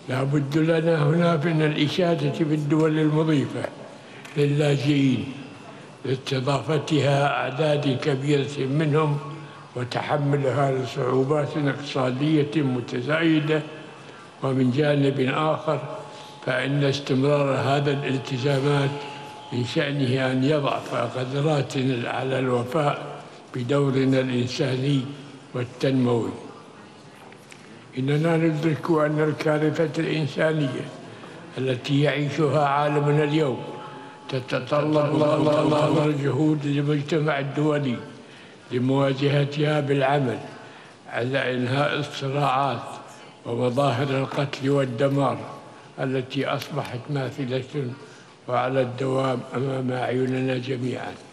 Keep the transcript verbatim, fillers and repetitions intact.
لا بد لنا هنا من الإشادة بالدول المضيفة للاجئين لاستضافتها أعداد كبيرة منهم وتحملها لصعوبات اقتصادية متزايدة. ومن جانب آخر فإن استمرار هذا الالتزامات من شأنه أن يضعف قدراتنا على الوفاء بدورنا الإنساني والتنموي. إننا ندرك أن الكارثة الإنسانية التي يعيشها عالمنا اليوم تتطلب تتطلب الجهود للمجتمع الدولي لمواجهتها بالعمل على إنهاء الصراعات ومظاهر القتل والدمار التي أصبحت ماثلة وعلى الدوام أمام أعيننا جميعاً.